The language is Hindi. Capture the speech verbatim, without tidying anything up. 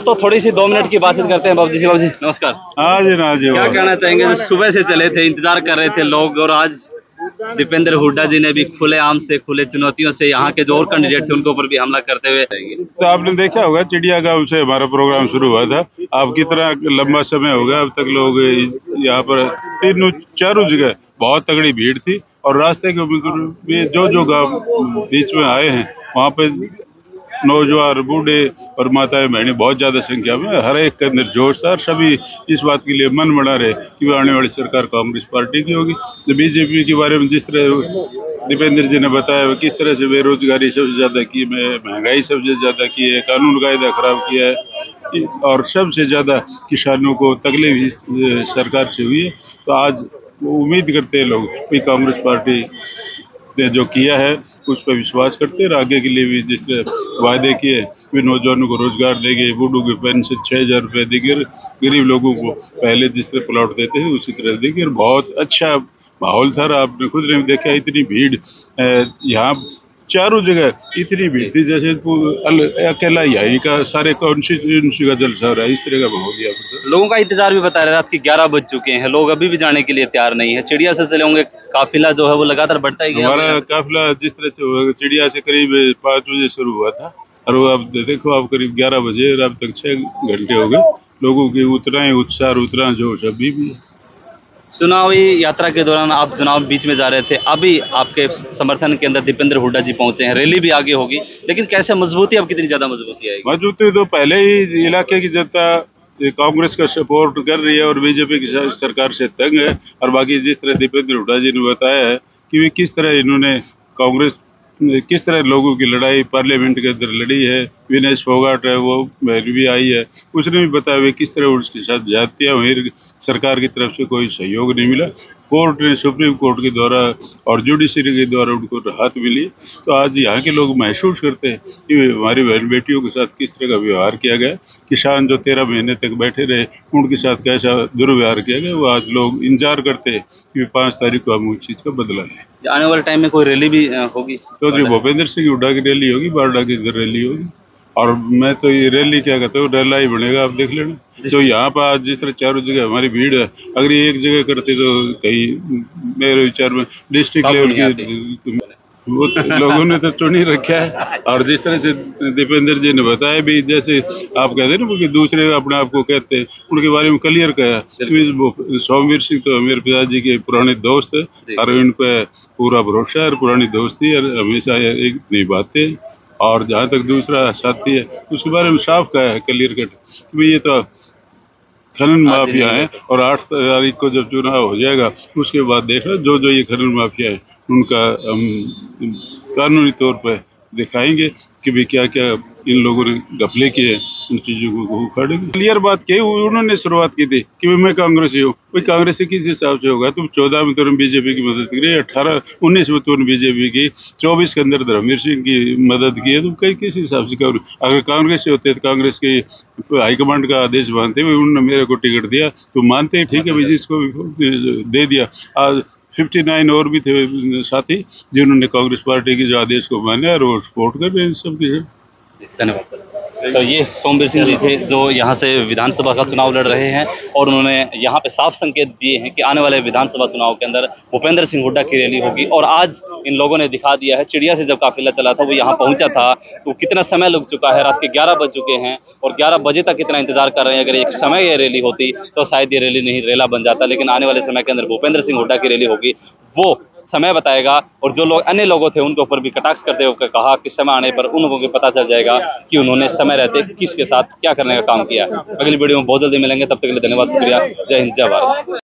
दोस्तों थोड़ी सी दो मिनट की बातचीत करते हैं। बाबू जी बाबू जी नमस्कार। हाँ जी ना जी। क्या कहना चाहेंगे? सुबह से चले थे, इंतजार कर रहे थे लोग, और आज दीपेंद्र हुड्डा जी ने भी खुले आम से, खुले चुनौतियों से यहाँ के जो और कैंडिडेट थे उनके ऊपर भी हमला करते हुए। तो आपने देखा होगा चिड़ियागांव से हमारा प्रोग्राम शुरू हुआ था। अब कितना लंबा समय हो गया, अब तक लोग यहाँ पर तीनों चारों जगह बहुत तगड़ी भीड़ थी। और रास्ते के जो जो गाँव बीच में आए हैं वहाँ पे नौजवान, बूढ़े और माताएं बहनें बहुत ज्यादा संख्या में, हर एक के अंदर जोश था। और सभी इस बात के लिए मन बना रहे कि वो आने वाली सरकार कांग्रेस पार्टी की होगी। तो बीजेपी के बारे में जिस तरह दीपेंद्र जी ने बताया किस तरह से बेरोजगारी सबसे ज्यादा की है, महंगाई सबसे ज्यादा की है, कानून कायदा खराब किया है, और सबसे ज्यादा किसानों को तकलीफ इस सरकार से हुई है। तो आज उम्मीद करते हैं लोग कि कांग्रेस पार्टी ने जो किया है उस पर विश्वास करते हैं। और आगे के लिए भी जिस तरह वायदे किए, वे नौजवानों को रोजगार देंगे, बूढ़ों की पेंशन छः हजार रुपये देंगे, गरीब लोगों को पहले जिस तरह प्लॉट देते थे उसी तरह देंगे। और बहुत अच्छा माहौल था। आपने खुद ने देखा इतनी भीड़ यहाँ चारों जगह इतनी भीड़ थी जैसे अकेला यही का सारे कॉन्स्टिट्यूंसी का जलसा हो रहा है, इस तरह का माहौल दिया। लोगों का इंतजार भी बता रहे, रात के ग्यारह बज चुके हैं, लोग अभी भी जाने के लिए तैयार नहीं है। चिड़िया से चले होंगे, काफिला जो है वो लगातार बढ़ता ही गया। हमारा काफिला जिस तरह से हुआ, चिड़िया से करीब पाँच बजे शुरू हुआ था और वो अब देखो आप करीब ग्यारह बजे और अब तक छह घंटे हो गए। लोगों की उतना ही उत्साह, उतना जोश अभी भी है। चुनावी यात्रा के दौरान आप चुनाव बीच में जा रहे थे, अभी आपके समर्थन के अंदर दीपेंद्र हुड्डा जी पहुंचे हैं, रैली भी आगे होगी, लेकिन कैसे मजबूती, अब कितनी ज्यादा मजबूती आएगी? मजबूती तो पहले ही इलाके की जनता कांग्रेस का सपोर्ट कर रही है और बीजेपी की सरकार से तंग है। और बाकी जिस तरह दीपेंद्र हुड्डा जी ने बताया है कि वे किस तरह इन्होंने कांग्रेस किस तरह लोगों की लड़ाई पार्लियामेंट के अंदर लड़ी है, विनेश फोगाट है वो भी आई है, उसने भी बताया वे किस तरह उसके साथ ज्यादतियां हुई, सरकार की तरफ से कोई सहयोग नहीं मिला। कोर्ट ने, सुप्रीम कोर्ट के द्वारा और जुडिशरी के द्वारा उनको राहत मिली। तो आज यहाँ के लोग महसूस करते हैं कि हमारी बहन बेटियों के साथ किस तरह का व्यवहार किया गया, किसान जो तेरह महीने तक बैठे रहे उनके साथ कैसा दुर्व्यवहार किया गया, वो आज लोग इंतजार करते हैं कि पाँच तारीख को हम उस चीज़ का बदला लें। आने वाले टाइम में कोई रैली भी होगी? चौधरी भूपेंद्र सिंह हुड्डा की रैली होगी, बारडा की रैली होगी। और मैं तो ये रैली क्या कहता हूँ, रैला ही बनेगा, आप देख लेना। तो यहाँ पर आज जिस तरह चारों जगह हमारी भीड़ है, अगर ये एक जगह करते तो कहीं मेरे विचार में डिस्ट्रिक्ट लेवल की वो लोगों ने तो चुन ही रखा है। और जिस तरह से दीपेंद्र जी ने बताया भी, जैसे आप कहते हैं ना कि दूसरे अपने आप को कहते हैं, उनके बारे में क्लियर कहा। सोमवीर सिंह तो मेरे पिताजी के पुराने दोस्त है और इन पर पूरा भरोसा है, पुरानी दोस्ती है, हमेशा एक निभाते हैं। और जहाँ तक दूसरा साथी है उसके बारे में साफ कहा है क्लियर कट कि ये तो खनन माफिया है। और आठ तारीख को जब चुनाव हो जाएगा उसके बाद देखना जो जो ये खनन माफिया है उनका हम कानूनी तौर पर दिखाएंगे कि भी क्या क्या इन लोगों ने घपले किए, उन चीज़ों को उखाड़ेंगे। क्लियर बात की उन्होंने शुरुआत की थी कि मैं कांग्रेसी हूँ। भाई कांग्रेसी किस हिसाब से होगा? तुम चौदह में तुमने बीजेपी की मदद करी, अठारह उन्नीस में तुमने बीजेपी की, चौबीस के अंदर धर्मवीर सिंह की मदद की है, तुम कहीं किस हिसाब से कर? अगर कांग्रेस से होते तो कांग्रेस के हाईकमांड का आदेश मानते हुए उन्होंने मेरे को टिकट दिया तो मानते हैं, ठीक है भाई, जिसको दे दिया। आज फिफ्टी नाइन और भी थे साथी जिन्होंने कांग्रेस पार्टी के जो आदेश को माना और वो सपोर्ट कर रहे हैं सबके। धन्यवाद। तो ये सोमवीर सिंह जी थे जो यहाँ से विधानसभा का चुनाव लड़ रहे हैं, और उन्होंने यहाँ पे साफ संकेत दिए हैं कि आने वाले विधानसभा चुनाव के अंदर भूपेंद्र सिंह हुड्डा की रैली होगी। और आज इन लोगों ने दिखा दिया है, चिड़िया से जब काफिला चला था वो यहाँ पहुंचा था तो कितना समय लग चुका है, रात के ग्यारह बज चुके हैं और ग्यारह बजे तक कितना इंतजार कर रहे हैं। अगर एक समय ये रैली होती तो शायद ये रैली नहीं रेला बन जाता, लेकिन आने वाले समय के अंदर भूपेंद्र सिंह हुड्डा की रैली होगी, वो समय बताएगा। और जो लोग अन्य लोगों थे उनके ऊपर भी कटाक्ष करते हुए कहा कि समय आने पर उन लोगों को पता चल जाएगा कि उन्होंने समय रहते किसके साथ क्या करने का काम किया। अगली वीडियो में बहुत जल्दी मिलेंगे, तब तक के लिए धन्यवाद, शुक्रिया, जय हिंद, जय भारत।